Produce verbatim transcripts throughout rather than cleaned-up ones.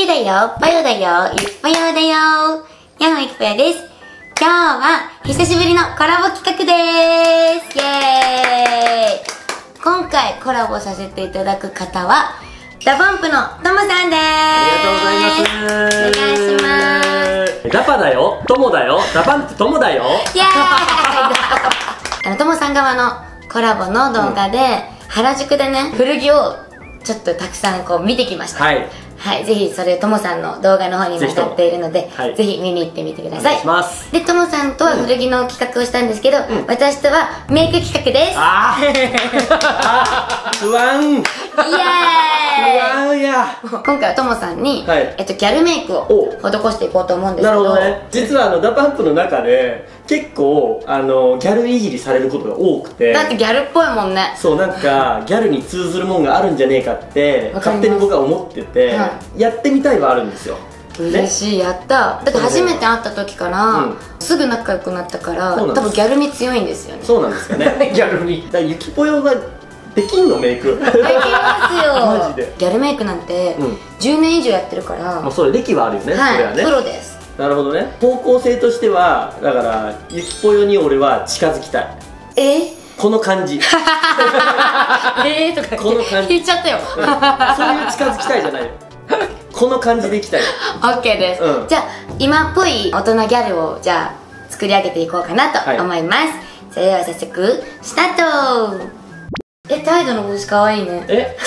だよ、ぽよだよ、ゆきぽよだよ。ヤンホゆきぽよです。今日は久しぶりのコラボ企画でーす。イエーイ。今回コラボさせていただく方はダパンプのトモさんでーす。 ありがとうございます。 お願いします。 ダパだよ、トモだよ、ダパンプトモだよ。 イエーイ。あのトモさん側のコラボの動画で、うん、原宿でね、古着をちょっとたくさんこう見てきました。はい、はい、ぜひそれともさんの動画の方にも上がっているので、ぜひ、はい、ぜひ見に行ってみてください。お願いします。で、ともさんとは古着の企画をしたんですけど、うん、私とはメイク企画です。ああ不安。イエーイ。不安や。 今回はともさんに、はい、えっとギャルメイクを施していこうと思うんですけど。 なるほどね。実はあのダパンプの中で結構あのギャルいじりされることが多くて。 だってギャルっぽいもんね。 そう、なんかギャルに通ずるもんがあるんじゃねえかって勝手に僕は思ってて、はい、やってみたいはあるんですよ。 嬉しい。やった。だって初めて会った時から、うん、すぐ仲良くなったから、多分ギャル味強いんですよね。 そうなんですかね。ギャル味。だからゆきぽよができんのメイク。できますよ。マジで。ギャルメイクなんてじゅうねん以上やってるから。 もうそれ歴はあるよね。 はい、プロです。 なるほどね。方向性としてはだからゆきぽよに俺は近づきたい。え？この感じ。 えーとかこの感じ言っちゃったよ。 そういう近づきたいじゃないよ。この感じでいきたい。 オッケーです。じゃあ今っぽい大人ギャルをじゃあ作り上げていこうかなと思います。それでは早速スタート。え、態度の帽子かわいいね。え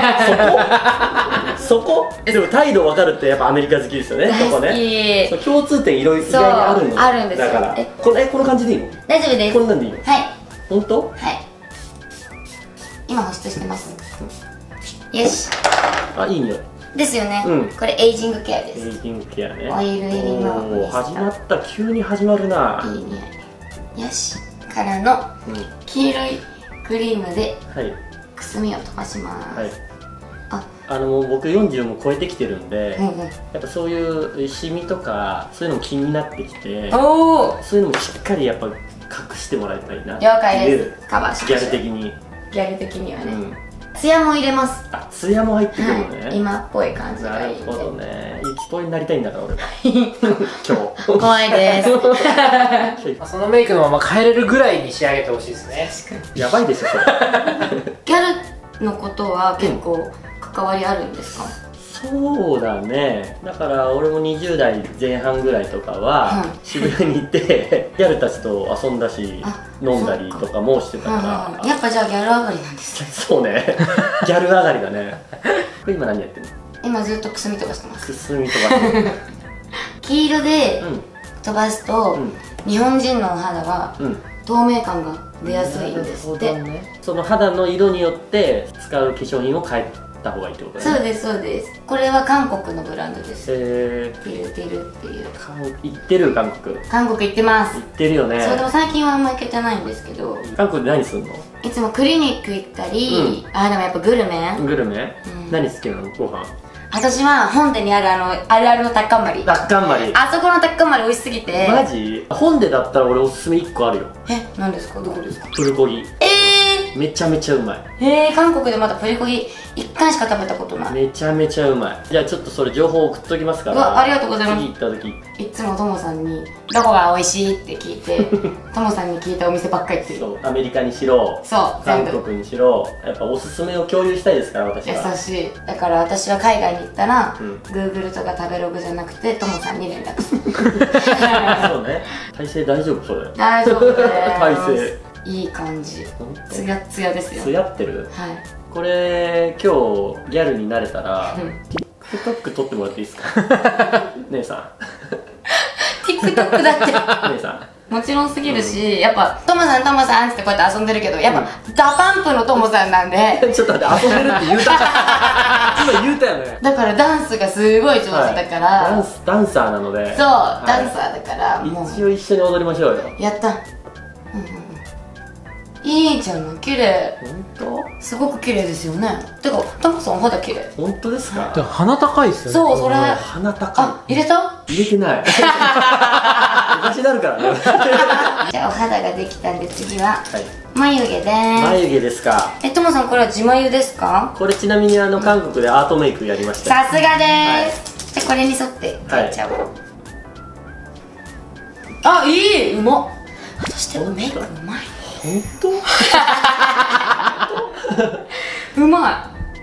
そこそこでも態度分かるってやっぱアメリカ好きですよね。 大好き。 共通点いろいろ意外にあるの。 あるんですよ。 だからこれこの感じでいいの？ 大丈夫です。 こんなんでいいの？ はい。 本当？ はい。今保湿してます。よし。 あ、いい匂いですよね。これエイジングケアです。 エイジングケアね。 オイル入りの。 おお、始まった。急に始まるな。 いい匂い。よし。からの黄色いクリームでくすみを飛ばします。はい。 あ、あの僕よんじゅうも超えてきてるんで、やっぱそういうシミとかそういうのも気になってきて、そういうのもしっかりやっぱ隠してもらいたいな。 了解です。カバーしましょう。 ギャル的に。 ギャル的にはね。ツヤも入れます。 あ、ツヤも入ってくるのね。 今っぽい感じがいい。 なるほどね。ゆきぽよになりたいんだから俺は。今日。 怖いです。 そのメイクのまま変えれるぐらいに仕上げてほしいですね。 確かに。やばいでしょそれ。 ギャルのことは結構関わりあるんですか？ そうだね。だから俺もにじゅう代前半ぐらいとかは渋谷に行ってギャルたちと遊んだし飲んだりとかもしてたから。 やっぱじゃあギャル上がりなんですね。 そうね。ギャル上がりだね。これ今何やってんの？ 今ずっとくすみ飛ばしてます。 くすみ飛ばしてる。 黄色で飛ばすと日本人のお肌は透明感が出やすいんですって。 その肌の色によって使う化粧品を変えた方がいいってことね。 そうですそうです。これは韓国のブランドです。 へー。ピルピルっていう。 行ってる韓国。 韓国行ってます。 行ってるよね。 そう、でも最近はあんま行けてないんですけど。 韓国で何するの？ いつもクリニック行ったり、ああでもやっぱグルメ。 グルメ？何好きなの？ご飯。 私は本店にあるあのあるあるのタッカンマリ。 タッカンマリ。 あそこのタッカンマリ美味しすぎて。 マジ？本でだったら俺おすすめいっこあるよ。 え、何ですか？どこですか？ プルコギ。 えー、 めちゃめちゃうまい。 へえ、韓国でまだプルコギいっかいしか食べたことない。 めちゃめちゃうまい。じゃあちょっとそれ情報送っときますから。 うわ、ありがとうございます。 次行った時いつもともさんにどこが美味しいって聞いてともさんに聞いたお店ばっかり行ってる。 そう、アメリカにしろ、 そう韓国にしろ、やっぱおすすめを共有したいですから私は。 優しい。だから私は海外に行ったら、うん、Google とか食べログじゃなくてともさんに連絡する。 そうね。体勢大丈夫それ？ 大丈夫です。 体勢いい感じ。ツヤツヤですよ。 ツヤってる？ はい。 これ今日ギャルになれたら TikTok 撮ってもらっていいですか？姉さん。 TikTok だって。 姉さん。もちろんすぎるし、やっぱともさんともさんってこうやって遊んでるけど、やっぱダパンプのともさんなんで。 ちょっと待って、遊んでるって言うた。今言うたよね。 だからダンスがすごい上手だから。 ダンスダンサーなので。 そう、ダンサーだから。 一応一緒に踊りましょうよ。 やった。いいじゃん、綺麗。 本当？すごく綺麗ですよね。てか、タモさんお肌綺麗。 本当ですか？ 鼻高いっすよね。 そう、それ。 鼻高い。 あ、入れた？ 入れてない。おかしなるからね。 じゃあお肌ができたんで次は眉毛です。 眉毛ですか。 え、ともさんこれは自眉ですか？ これちなみにあの韓国でアートメイクやりました。 さすがです。 これに沿って描いちゃおう。あ、いい、うまっ。そしてメイクうまい。 本当？ うまい。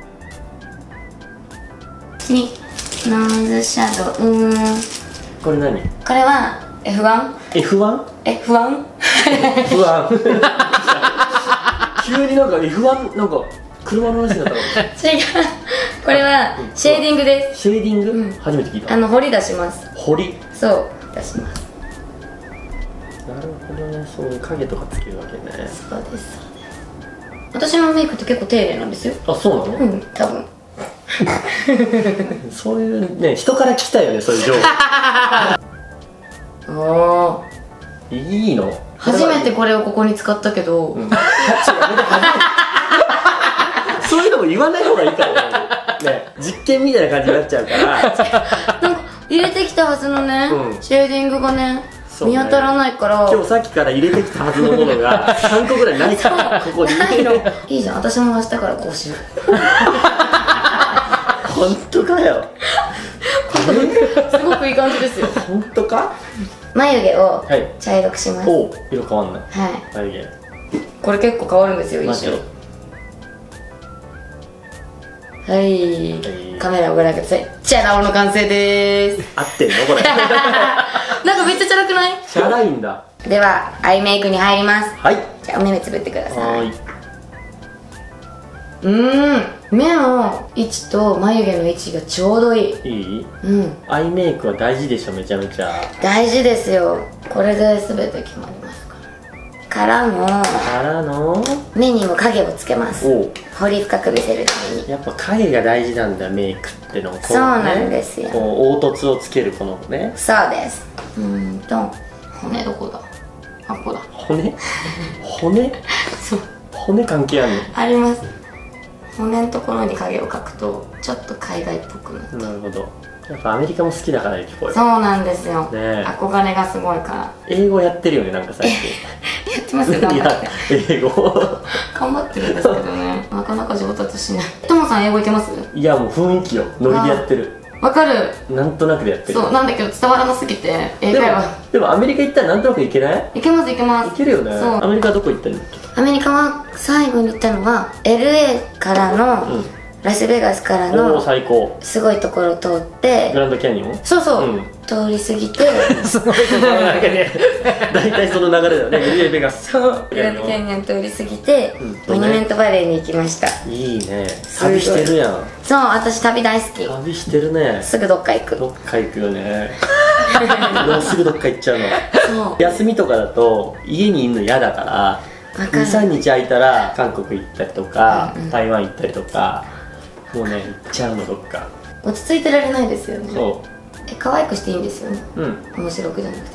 次、ノーズシャドウ。うーん、 これ何？ これは エフワン？ エフワン？ エフワン？ エフワン 急になんか エフワン なんか車の話になったの。違う、 これはシェーディングです。 シェーディング、 うん、 初めて聞いた。 あの彫り出します。 彫り？ そう出します。 なるほどね、そういう影とかつけるわけね。 そうです。私のメイクって結構丁寧なんですよ。 あ、そうなの？ うん、多分。 そういうね、人から聞きたいよね、そういう情報。ああ、いいの？ 初めてこれをここに使ったけど、うん、 そういうのも言わない方がいいからね。ね、実験みたいな感じになっちゃうから。 なんか入れてきたはずのね、うん、シェーディングがね、ね、見当たらないから、 今日さっきから入れてきたはずのものがさんこぐらいないからここに。 いいじゃん、私も明日からこうしよう。 本当かよ。 すごくいい感じですよ。 本当か？ 眉毛を茶色くします。 おお、色変わんない。 はい。 眉毛。 これ結構変わるんですよ、一緒。はい、カメラをご覧ください。チャラ男の完成でーす。 合ってんのこれ？ なんかめっちゃチャラくない？ チャラいんだ。 ではアイメイクに入ります。 はい。 じゃあお目目つぶってください。 はい。 うーん、目の位置と眉毛の位置がちょうどいい。 いい？ うん。 アイメイクは大事でしょ、めちゃめちゃ。 大事ですよ。これで全て決まりますからのからの目にも影をつけます。彫り深く見せるために。 やっぱ影が大事なんだ、メイクっての。 そうなんですよ。 こう凹凸をつけるこのね。 そうです。うーんと骨どこだ？あ、ここだ。 骨？骨？ そう。 骨関係あるの？ あります。骨のところに影を描くとちょっと海外っぽくなる。 なるほど。やっぱアメリカも好きだからね、聞こえる。 そうなんですよ、 ね、 憧れがすごいから。 英語やってるよね、なんか最近。 やってますよ、頑張って。 英語頑張ってるんですけどね、なかなか上達しない。ともさん英語いけます？ いや、もう雰囲気よ、ノリでやってる。 わかる。 なんとなくでやってる。 そうなんだけど伝わらなすぎて英会話。 でもアメリカ行ったらなんとなくいけない？ いけますいけます。 いけるよね。アメリカどこ行ったの？ アメリカは最後に行ったのは エルエー からの、うん、ラスベガスからの最高すごいところを通ってグランドキャニオン。そうそう、うん、通り過ぎてすごいところだけで大体その流れだよね。エルエーベガス。 そうグランドキャニオン通り過ぎて、うん、モニュメントバレーに行きました。 いいね、旅してるやん。 そう、私旅大好き。 旅してるね。 すぐどっか行く。 どっか行くよね。もうすぐどっか行っちゃうの。そう休みとかだと家にいるの嫌だからにさんにち空いたら韓国行ったりとか、うんうん、台湾行ったりとか、もうね行っちゃうの。どっか落ち着いてられないですよね。 そうえ、可愛くしていいんですよね。 うん、 面白くじゃなくて。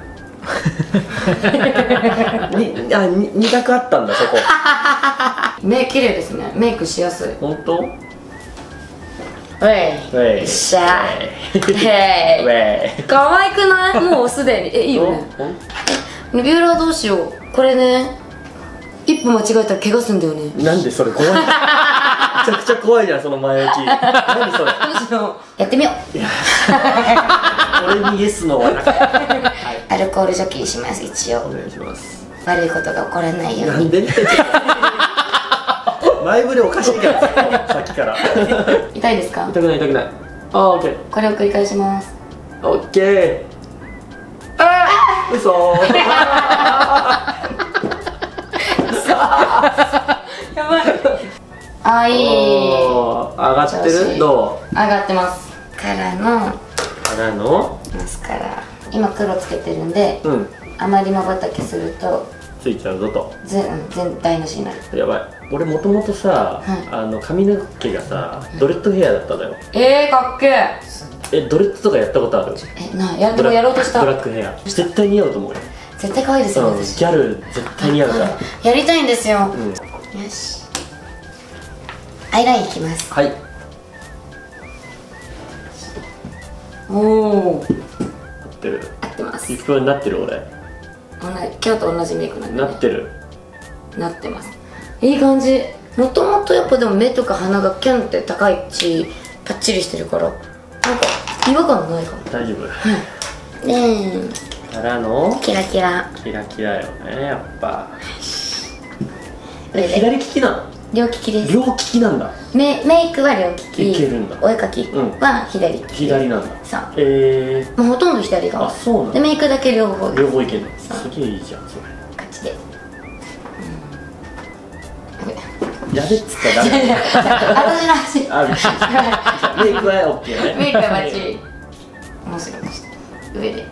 うんにあに二択あったんだ、そこ。 目綺麗ですね。メイクしやすい。 本当？ ウェイしゃーへい。可愛くない？もうすでに。え、いいよね。え、ビューラーどうしよう。これね、一歩間違えたら怪我すんだよね。 なんでそれ怖い？めちゃくちゃ怖いじゃん、その前置き。何それ？ どうしよう。やってみよう。いや俺にイエスのはなかった。 アルコール除菌します、一応。 お願いします。 悪いことが起こらないように。 なんで？前触れおかしいからさっきから。 痛いですか？ 痛くない痛くない。あー、オッケー。 これを繰り返します。 オッケー。あー、嘘ー。 やばい。あー、いい。 上がってる？どう？ 上がってます。からのからのマスカラ。今黒つけてるんで、うん、あまりまばたきするとついちゃうぞと。 全全台無しになる。 やばい。俺もともとさ、はい、あの髪の毛がさドレッドヘアだったのよ。 えー、かっけえ。え、ドレッドとかやったことある？ え、なやでもやろうとした。 ブラックヘア絶対似合うと思うよ。 絶対可愛いですよね、 うん、ギャル絶対似合うから。 やりたいんですよ、 うん、 よし。アイライン引きます。 はい。 おお、 合ってる。 合ってます。 いくようになってる。俺今日と同じメイクなんで、ね、 なってる。 なってます。いい感じ。もともとやっぱでも目とか鼻がキュンって高いしパッチリしてるから、なんか違和感ないかも。 大丈夫。 でからのキラキラキラキラよね、やっぱ。 上で左利きなの？ 両利きです。 両利きなんだ。 メメイクは両利き、 いけるんだ。 お絵描きは左利き。 左なんだ。 そう。 ええ。 もうほとんど左側。 あ、そうなんだ。 でメイクだけ両方。 両方いけるの。すげえいいじゃん、それ。 こっちで。 やべっつったらダメ。 私の足。 あ、びっくりした。メイクはオッケーね。 メイクはバッチリ。面白いました。上で。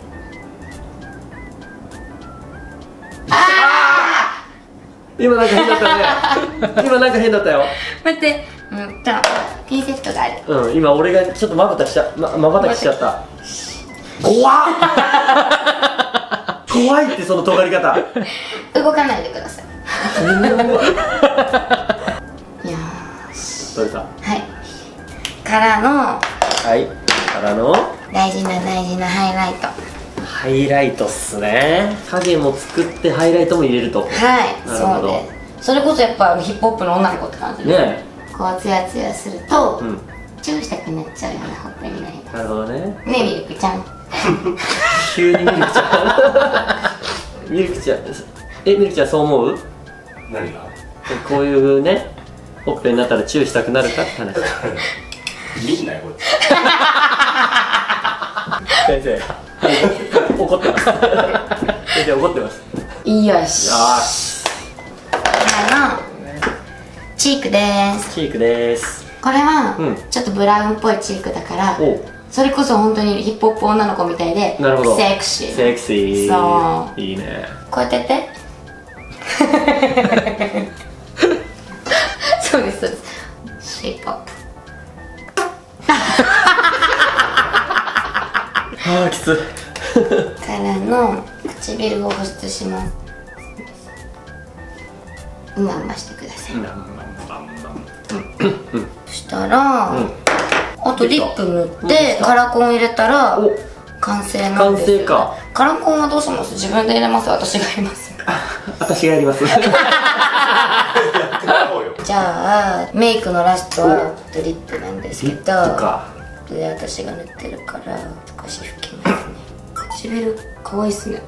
今なんか変だったね。今なんか変だったよ。 待って、うんとピンセットがある。 うん、今俺がちょっとまぶたしちゃままばたきしちゃった。怖っ。怖いってその尖り方。 動かないでください。よーし。 取れた。 はい。からのはいからの大事な大事なハイライト。 ハイライトっすね。影も作ってハイライトも入れると。 はい、 なるほど。 そうでそれこそやっぱヒップホップの女の子って感じで、 ねこうツヤツヤすると、 え。うん。 チューしたくなっちゃうようなほっぺになります。 なるほどね。 ねえミルクちゃん。 急にミルクちゃん。ミルクちゃん。え、ミルクちゃんそう思う？ 何が？ こういうね、ほっぺになったらチューしたくなるかって話。 見んなよこっち。 先生。怒ってます。先生怒ってます。 よし。 よし。 からのチークでーす。 チークです。 これは、 うんちょっとブラウンっぽいチークだからおう。 それこそ本当にヒップホップ女の子みたいでなるほど。 セクシー。 セクシー。 そいいね。 こうやってやってそうですそうですシェイプアップ。 ああきつ。 からの唇を保湿します。うまうましてください。そしたら、 うんあとリップ塗ってカラコン入れたらお完成なんですよ、ね、 完成か。 カラコンはどうします？自分で入れます？私が入れます。 私がやります。 じゃあメイクのラストはリップなんですけど、 リップか。 で私が塗ってるから少し拭きますね。唇可愛いっすね。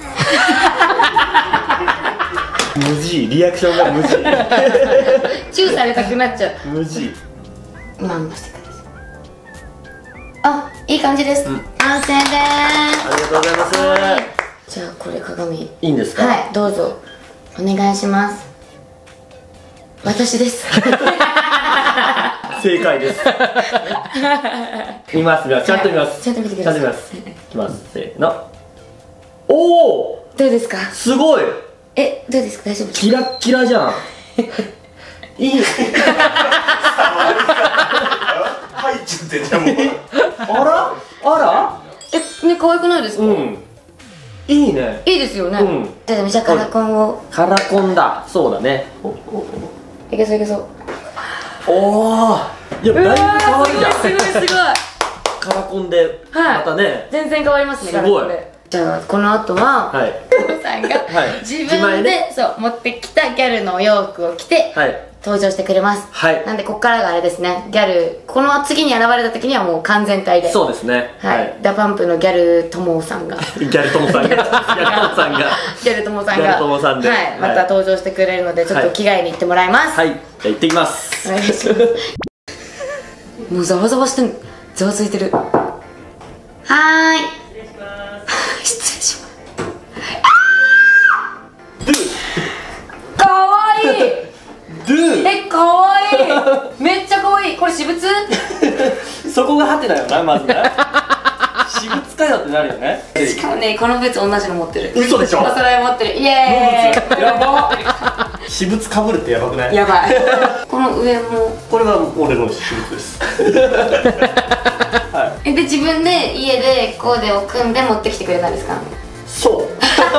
無事リアクションが無事。 チューされたくなっちゃう。 無事。 まんましてください。あ、いい感じです、 うん、 完成でーす。 ありがとうございます。 じゃあこれ鏡いいいんですか？ はい、どうぞお願いします。私です。 正解です。見ますが、ちゃんと見ます。 ちゃんと見てください。 ちゃんと見ます。いきます。せーの。おお。 どうですか？ すごい。 え、どうですか？大丈夫ですか？ キラッキラじゃん。いい。 入っちゃってんじゃんもう。 あらあら。 え、ね、可愛くないですか？ うん。いいね。 いいですよね。 うん。 じゃあじゃあカラコンを。 カラコンだ。そうだね。 いけそういけそう。 おお。いや、だいぶ変わるじゃん。 すごいすごいすごい。 カラコンでまたね。 全然変わりますね。 すごいカラコンで。じゃあこの後は、 はい。 トモさんがはい自自前分でねそう持ってきたギャルのお洋服を着てはい。 登場してくれます。 はい。 なんでこっからがあれですね。ギャルこの次に現れた時にはもう完全体で。 そうですね。 はい。ダパンプのギャルトモさんが。 ギャルトモさんが。ギャルトモさんが。 ギャルトモさんが。 ギャルトモさんではい。また登場してくれるのでちょっと着替えに行ってもらいます。 はい。じゃあ行ってきます。 お願いします。もうざわざわしてん、ざわついてる。はーい。失礼します。かわいい。 ドゥえ、かわいい。めっちゃかわいい。これ私物？ そこがハテナよな、まずね。私物かよってなるよね。 しかもね、このブーツ同じの持ってる。 嘘でしょ？ お揃い持ってる。イエーイ。やば。 私物かぶるってやばくない？ やばい。この上も。 これは俺の私物です。はい。 え、で自分で家でコーデを組んで持ってきてくれたんですか？ そう。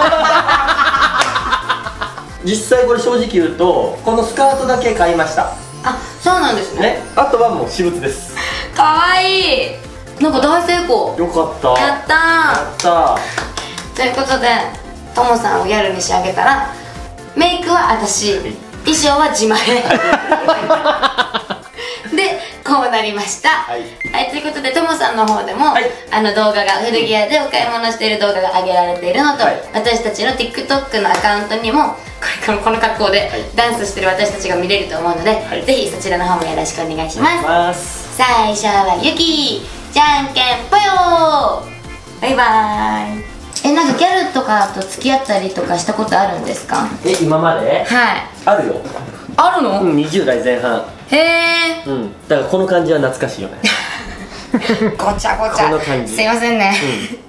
実際これ正直言うとこのスカートだけ買いました。 あ、そうなんですね。 ね、あとはもう私物です。 かわいい。なんか大成功。 よかった。 やったやったー。ということでともさんをギャルに仕上げたらメイクは私、衣装は自前でコこうなりました。 はい、 はい、ということでともさんの方でも、 はい、 あの動画が古着屋でお買い物している動画が上げられているのと、はい、私たちの TikTok のアカウントにもこれこの格好でダンスしてる私たちが見れると思うので、はい、ぜひそちらの方もよろしくお願いします。ます最初はゆきじゃんけんぽよー。バイバーイ。え、なんかギャルとかと付き合ったりとかしたことあるんですか？ え、今まで？ はい。 あるよ。 あるの？ うん、にじゅう代前半。 へえ。 うん、だからこの感じは懐かしいよね。 ごちゃごちゃ。 この感じ。 すいませんね。